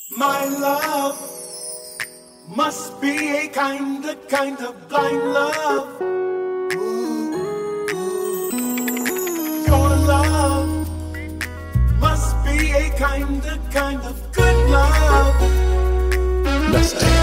My love must be a kind of blind love. Your love must be a kind of good love. Let's take